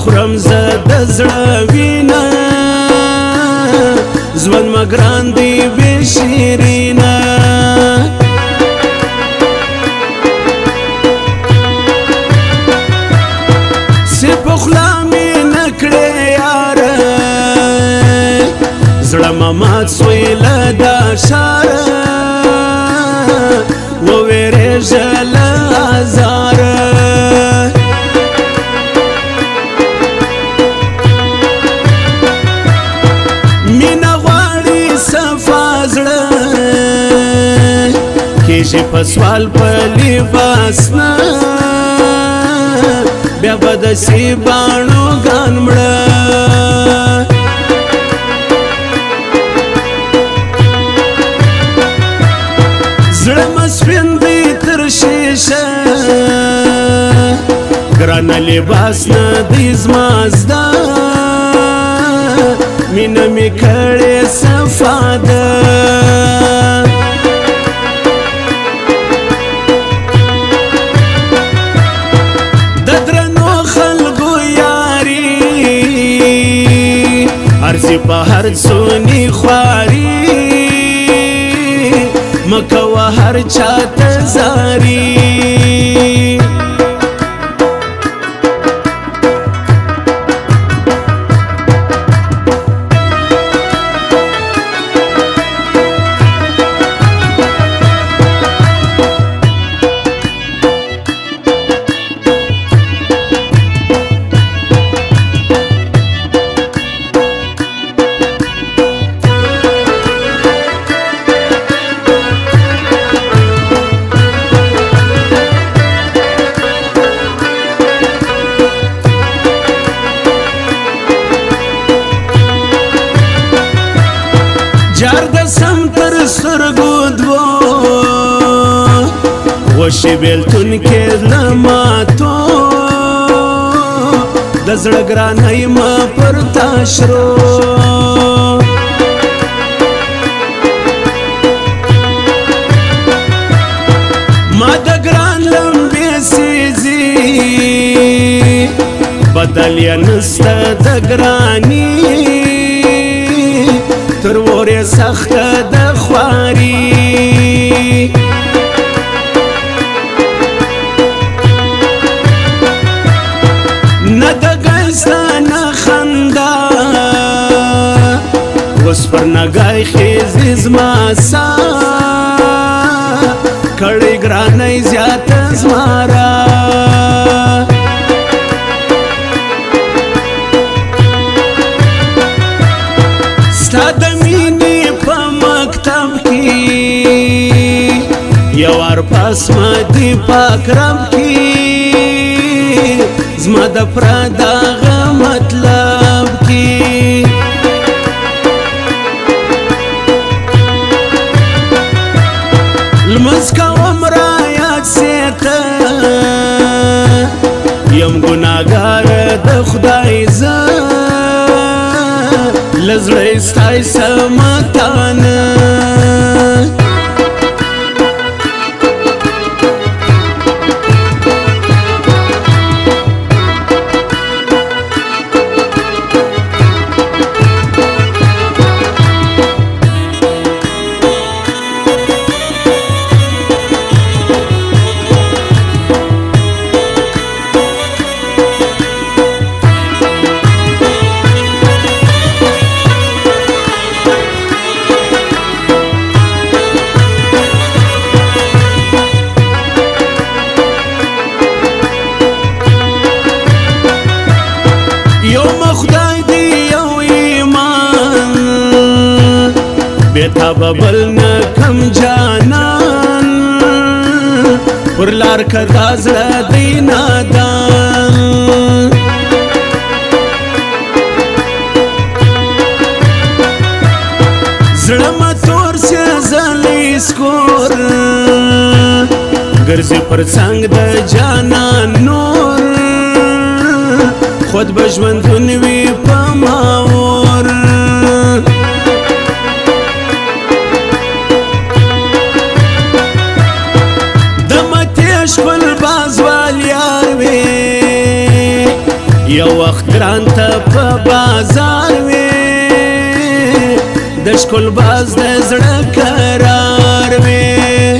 بخورم زه د زړه وینه ژوند مه ګران دی بې شیرینه چې په خوله مې نه کړې یاره زړه مه مات سوی له دا ښاره وویرېږه له ازاره مینه غواړي صفا زړه کېږي په سوال په لباس نه بیا به داسې باڼو ګان مړه زړه مه سپین دی تر شیشه ګرانه لباس نه دی زما زده مینه مې کړې صفا ده د درنو خلکو یاري ارزي په هر څوني خواري مه کوه هر چاته زاري جار د سم تر سترګو دوو غوښې بېلتون کې له ماتو د زړه ګرانۍ مه پر تا شرو ما د ګران لمبې سیزي بدل یې نسته د ګراني تر ورې سخته د خواري نه د ګیسته نه خندا اوس پر نګای خیزي زما سا کړې ګرانۍ زیاته زما را ستا د مینې په مکتب کې یو وار پاس مه دې پاک رب کې زما د پره دغه مطلب کې لمونځ کوم رایاد سیته یم ګناهګاره د خدای زه له زړه ستا سمتانه یو مخدای دی یو ایمان بیتا ببل نکم جانان پر لار کدا زړه دی نادان زړه مه تور سي زلی سکور ګرځي پر څنګ د جانان نور خود به ژوندون وي په ماور د متې ښکل بازوال یار وي یو وخت ګران ته په بازار وې د ښکل باز د زړه قرار وې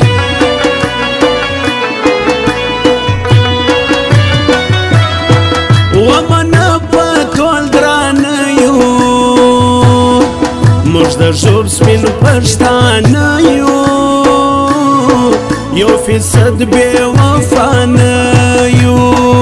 ومنه په ټول ګرانه یو موږ د ژوب سپین پښتانه یو یو فیصد بې وفا نه یو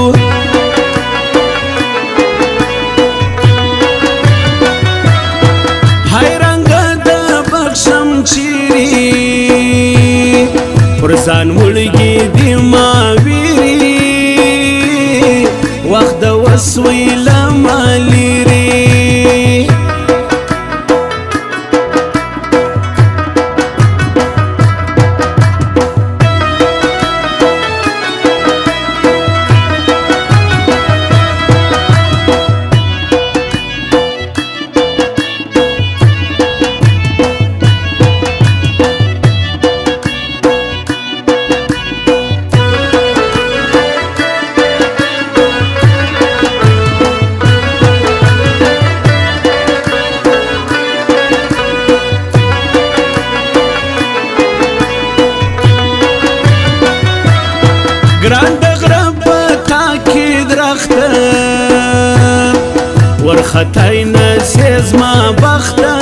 پر ځان وړګي دي ما ویري وخت د وسوي له ما لري ګران د غره په تاکي درخته ورختای نسې زما بخته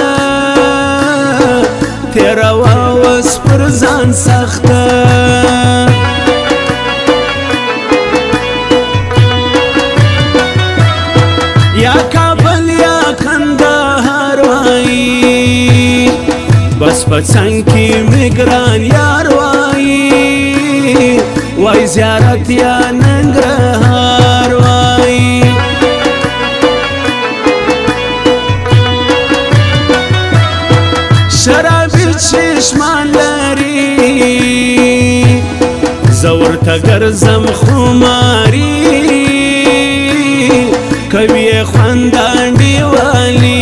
تېروه اوس پر ځان سخته یا کابل یا کندهار وایي بس په څنګ کې مې ګران یار وایي وای زیارت یا ننګرهار وای شرابي چشمان لري زور ته ګرځم خماري کوي خواندانډي والی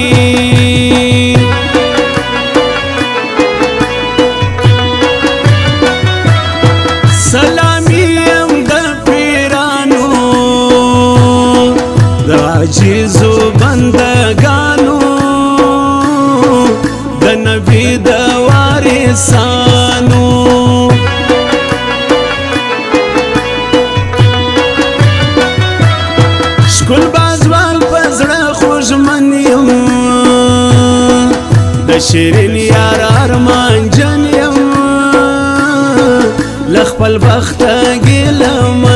عجیزو بندگانو د نبی د وارثانو ښکل بازوال په زړه خوږمن یم د شیرین یار ارمان جن یم له خپل بخته ګیله